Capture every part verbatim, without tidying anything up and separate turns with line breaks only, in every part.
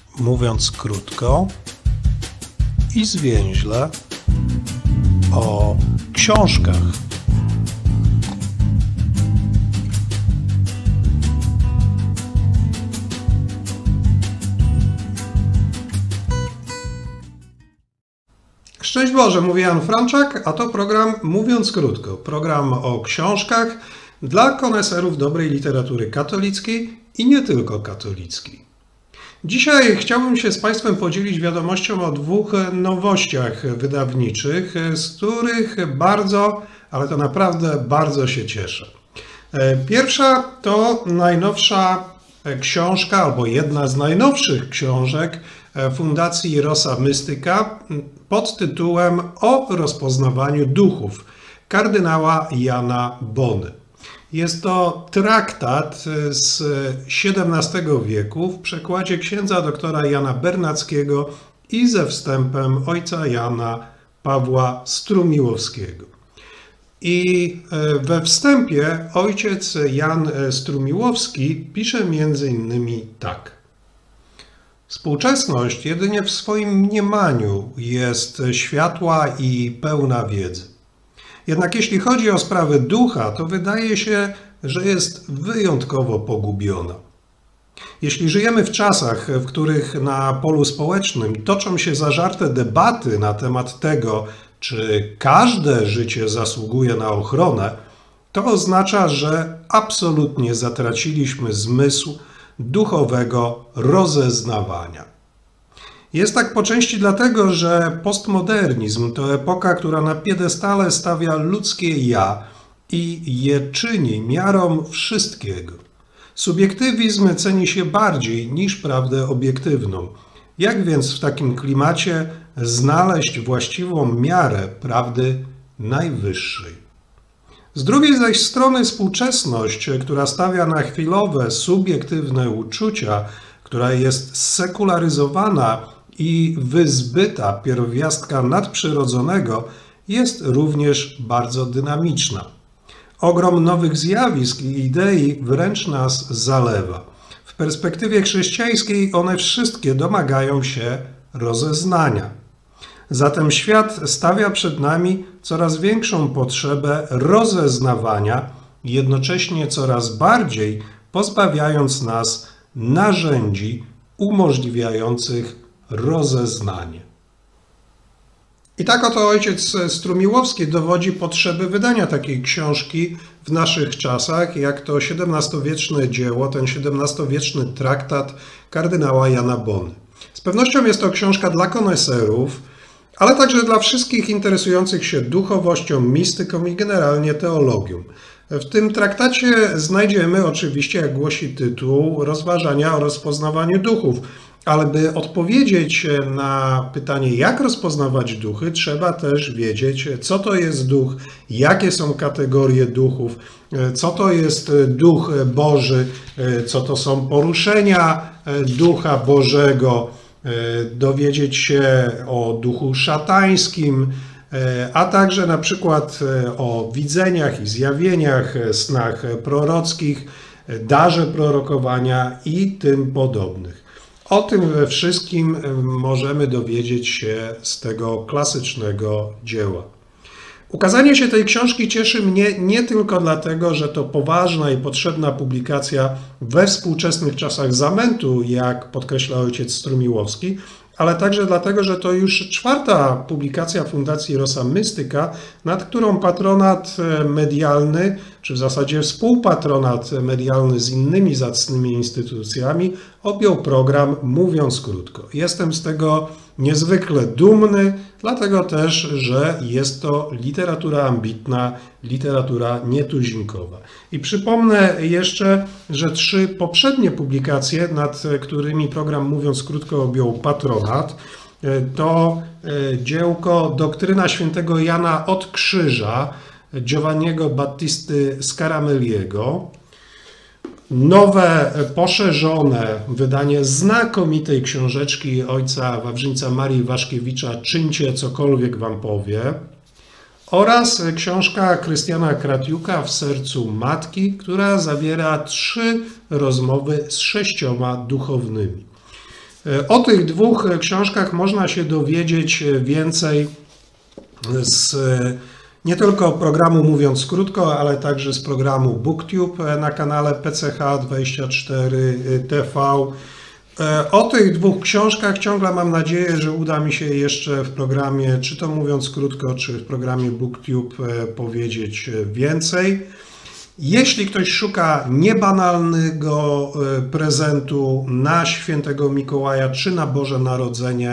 mówiąc krótko i zwięźle, o książkach. Szczęść Boże, mówi Jan Franczak, a to program Mówiąc Krótko. Program o książkach dla koneserów dobrej literatury katolickiej i nie tylko katolickiej. Dzisiaj chciałbym się z Państwem podzielić wiadomością o dwóch nowościach wydawniczych, z których bardzo, ale to naprawdę bardzo się cieszę. Pierwsza to najnowsza książka, albo jedna z najnowszych książek Fundacji Rosa Mystica pod tytułem O rozpoznawaniu duchów kardynała Jana Bony. Jest to traktat z siedemnastego wieku w przekładzie księdza doktora Jana Bernackiego i ze wstępem ojca Jana Pawła Strumiłowskiego. I we wstępie ojciec Jan Strumiłowski pisze między innymi tak. Współczesność jedynie w swoim mniemaniu jest światła i pełna wiedzy. Jednak jeśli chodzi o sprawy ducha, to wydaje się, że jest wyjątkowo pogubiona. Jeśli żyjemy w czasach, w których na polu społecznym toczą się zażarte debaty na temat tego, czy każde życie zasługuje na ochronę, to oznacza, że absolutnie zatraciliśmy zmysł duchowego rozeznawania. Jest tak po części dlatego, że postmodernizm to epoka, która na piedestale stawia ludzkie ja i je czyni miarą wszystkiego. Subiektywizm ceni się bardziej niż prawdę obiektywną. Jak więc w takim klimacie znaleźć właściwą miarę prawdy najwyższej? Z drugiej zaś strony współczesność, która stawia na chwilowe, subiektywne uczucia, która jest sekularyzowana i wyzbyta pierwiastka nadprzyrodzonego, jest również bardzo dynamiczna. Ogrom nowych zjawisk i idei wręcz nas zalewa. W perspektywie chrześcijańskiej one wszystkie domagają się rozeznania. Zatem świat stawia przed nami coraz większą potrzebę rozeznawania, jednocześnie coraz bardziej pozbawiając nas narzędzi umożliwiających rozeznanie. I tak oto ojciec Strumiłowski dowodzi potrzeby wydania takiej książki w naszych czasach, jak to siedemnastowieczne dzieło, ten siedemnastowieczny traktat kardynała Jana Bony. Z pewnością jest to książka dla koneserów, ale także dla wszystkich interesujących się duchowością, mistyką i generalnie teologią. W tym traktacie znajdziemy oczywiście, jak głosi tytuł, rozważania o rozpoznawaniu duchów, ale by odpowiedzieć na pytanie, jak rozpoznawać duchy, trzeba też wiedzieć, co to jest duch, jakie są kategorie duchów, co to jest duch Boży, co to są poruszenia ducha Bożego, dowiedzieć się o duchu szatańskim, a także na przykład o widzeniach i zjawieniach, snach prorockich, darze prorokowania i tym podobnych. O tym wszystkim możemy dowiedzieć się z tego klasycznego dzieła. Ukazanie się tej książki cieszy mnie nie tylko dlatego, że to poważna i potrzebna publikacja we współczesnych czasach zamętu, jak podkreśla ojciec Strumiłowski, ale także dlatego, że to już czwarta publikacja Fundacji Rosa Mystica, nad którą patronat medialny, czy w zasadzie współpatronat medialny z innymi zacnymi instytucjami objął program Mówiąc Krótko. Jestem z tego niezwykle dumny, dlatego też, że jest to literatura ambitna, literatura nietuzinkowa. I przypomnę jeszcze, że trzy poprzednie publikacje, nad którymi program Mówiąc Krótko objął patronat, to dziełko Doktryna świętego Jana od Krzyża, Giovanniego Battisty Scarameliego, nowe, poszerzone wydanie znakomitej książeczki ojca Wawrzyńca Marii Waszkiewicza Czyńcie, cokolwiek wam powie, oraz książka Krystiana Kratiuka W sercu matki, która zawiera trzy rozmowy z sześcioma duchownymi. O tych dwóch książkach można się dowiedzieć więcej z nie tylko programu Mówiąc Krótko, ale także z programu BookTube na kanale P C H dwadzieścia cztery T V. O tych dwóch książkach ciągle mam nadzieję, że uda mi się jeszcze w programie, czy to Mówiąc Krótko, czy w programie BookTube powiedzieć więcej. Jeśli ktoś szuka niebanalnego prezentu na Świętego Mikołaja czy na Boże Narodzenie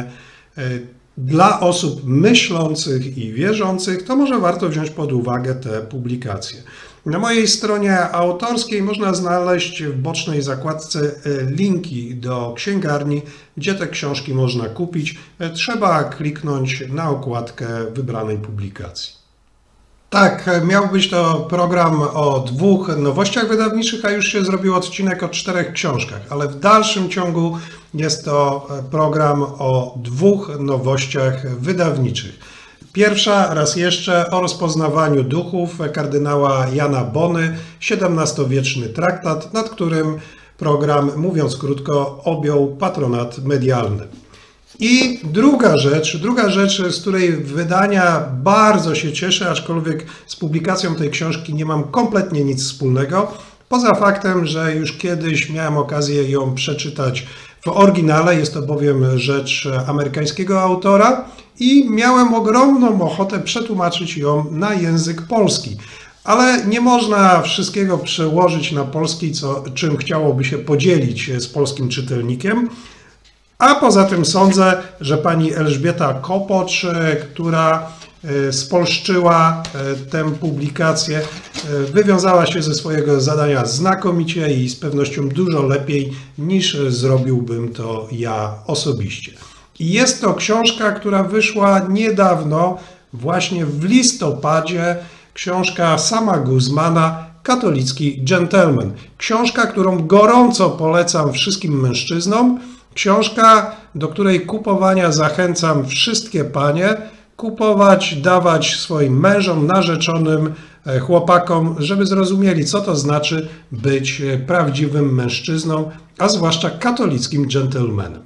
dla osób myślących i wierzących, to może warto wziąć pod uwagę te publikacje. Na mojej stronie autorskiej można znaleźć w bocznej zakładce linki do księgarni, gdzie te książki można kupić. Trzeba kliknąć na okładkę wybranej publikacji. Tak, miał być to program o dwóch nowościach wydawniczych, a już się zrobił odcinek o czterech książkach, ale w dalszym ciągu jest to program o dwóch nowościach wydawniczych. Pierwsza, raz jeszcze, o rozpoznawaniu duchów kardynała Jana Bony, siedemnastowieczny traktat, nad którym program, mówiąc krótko, objął patronat medialny. I druga rzecz, druga rzecz, z której wydania bardzo się cieszę, aczkolwiek z publikacją tej książki nie mam kompletnie nic wspólnego, poza faktem, że już kiedyś miałem okazję ją przeczytać w oryginale, jest to bowiem rzecz amerykańskiego autora i miałem ogromną ochotę przetłumaczyć ją na język polski. Ale nie można wszystkiego przełożyć na polski, co, czym chciałoby się podzielić z polskim czytelnikiem. A poza tym sądzę, że pani Elżbieta Kopocz, która spolszczyła tę publikację, wywiązała się ze swojego zadania znakomicie i z pewnością dużo lepiej niż zrobiłbym to ja osobiście. I jest to książka, która wyszła niedawno, właśnie w listopadzie, książka Sama Guzmana, Katolicki Gentleman. Książka, którą gorąco polecam wszystkim mężczyznom. Książka, do której kupowania zachęcam wszystkie panie, kupować, dawać swoim mężom, narzeczonym, chłopakom, żeby zrozumieli, co to znaczy być prawdziwym mężczyzną, a zwłaszcza katolickim dżentelmenem.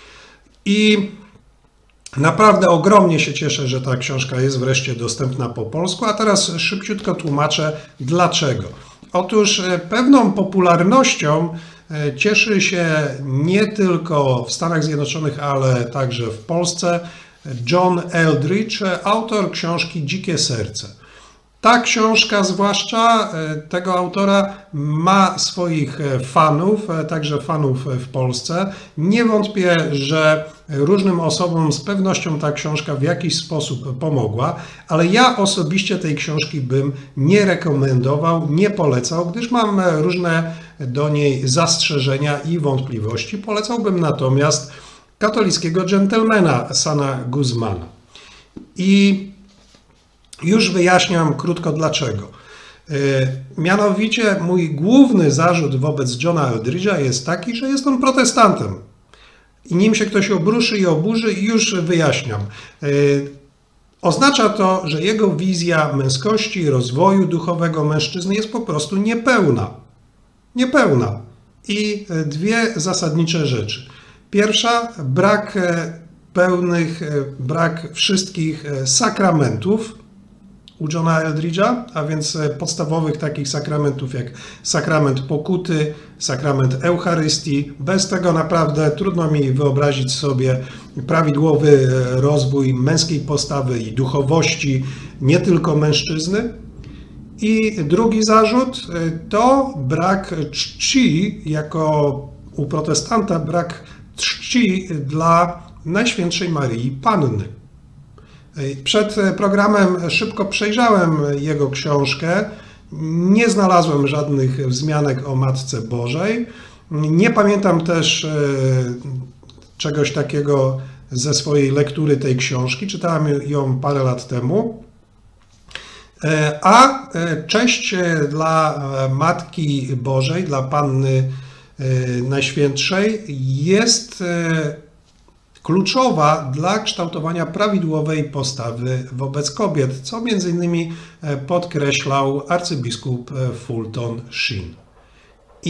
I naprawdę ogromnie się cieszę, że ta książka jest wreszcie dostępna po polsku, a teraz szybciutko tłumaczę dlaczego. Otóż pewną popularnością cieszy się nie tylko w Stanach Zjednoczonych, ale także w Polsce John Eldredge, autor książki Dzikie Serce. Ta książka, zwłaszcza tego autora, ma swoich fanów, także fanów w Polsce. Nie wątpię, że różnym osobom z pewnością ta książka w jakiś sposób pomogła, ale ja osobiście tej książki bym nie rekomendował, nie polecał, gdyż mam różne do niej zastrzeżenia i wątpliwości. Polecałbym natomiast Katolickiego Gentlemana Sama Guzmana. I już wyjaśniam krótko dlaczego. Mianowicie mój główny zarzut wobec Johna Eldredge'a jest taki, że jest on protestantem. I nim się ktoś obruszy i oburzy, już wyjaśniam. Oznacza to, że jego wizja męskości, rozwoju duchowego mężczyzny jest po prostu niepełna. Niepełna. I dwie zasadnicze rzeczy. Pierwsza, brak pełnych, brak wszystkich sakramentów u Johna Eldredge'a, a więc podstawowych takich sakramentów jak sakrament pokuty, sakrament Eucharystii. Bez tego naprawdę trudno mi wyobrazić sobie prawidłowy rozwój męskiej postawy i duchowości nie tylko mężczyzny. I drugi zarzut to brak czci, jako u protestanta brak czci dla Najświętszej Maryi Panny. Przed programem szybko przejrzałem jego książkę, nie znalazłem żadnych wzmianek o Matce Bożej, nie pamiętam też czegoś takiego ze swojej lektury tej książki, czytałem ją parę lat temu. A cześć dla Matki Bożej, dla Panny Najświętszej jest kluczowa dla kształtowania prawidłowej postawy wobec kobiet, co między innymi podkreślał arcybiskup Fulton Sheen. I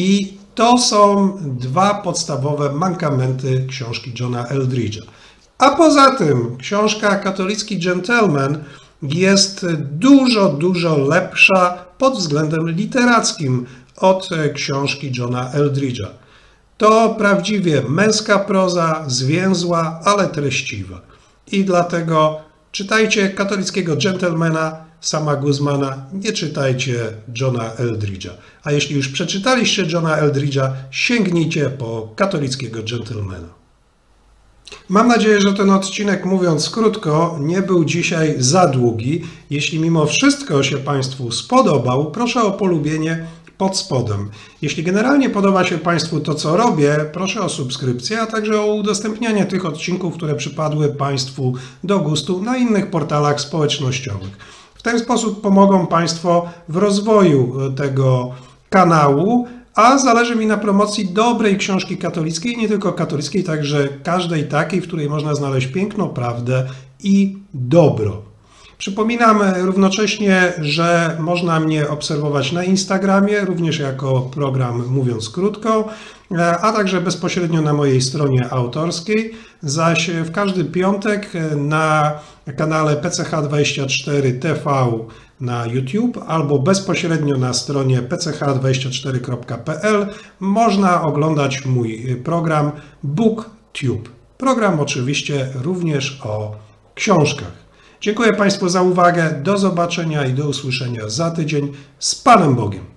To są dwa podstawowe mankamenty książki Johna Eldridge'a. A poza tym książka Katolicki Gentleman jest dużo, dużo lepsza pod względem literackim od książki Johna Eldridge'a. To prawdziwie męska proza, zwięzła, ale treściwa. I dlatego czytajcie Katolickiego Gentlemana, Sama Guzmana, nie czytajcie Johna Eldridge'a. A jeśli już przeczytaliście Johna Eldridge'a, sięgnijcie po Katolickiego Gentlemana. Mam nadzieję, że ten odcinek, mówiąc krótko, nie był dzisiaj za długi. Jeśli mimo wszystko się Państwu spodobał, proszę o polubienie pod spodem. Jeśli generalnie podoba się Państwu to, co robię, proszę o subskrypcję, a także o udostępnianie tych odcinków, które przypadły Państwu do gustu na innych portalach społecznościowych. W ten sposób pomogą Państwo w rozwoju tego kanału, a zależy mi na promocji dobrej książki katolickiej, nie tylko katolickiej, także każdej takiej, w której można znaleźć piękno, prawdę i dobro. Przypominam równocześnie, że można mnie obserwować na Instagramie, również jako program Mówiąc Krótko, a także bezpośrednio na mojej stronie autorskiej, zaś w każdy piątek na kanale P C H dwadzieścia cztery T V na YouTube albo bezpośrednio na stronie p c h dwadzieścia cztery kropka p l można oglądać mój program BookTube. Program oczywiście również o książkach. Dziękuję Państwu za uwagę, do zobaczenia i do usłyszenia za tydzień. Z Panem Bogiem.